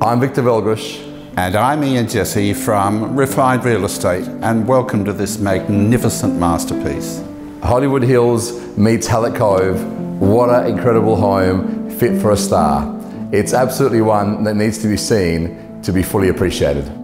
I'm Victor Velgrish. And I'm Ian Jesse from Refined Real Estate, and welcome to this magnificent masterpiece. Hollywood Hills meets Hallett Cove. What an incredible home, fit for a star. It's absolutely one that needs to be seen to be fully appreciated.